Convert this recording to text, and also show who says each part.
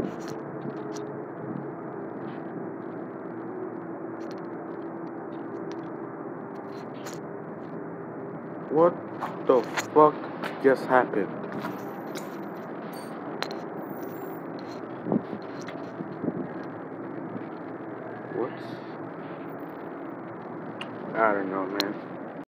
Speaker 1: What the fuck just happened? What? I don't know, man.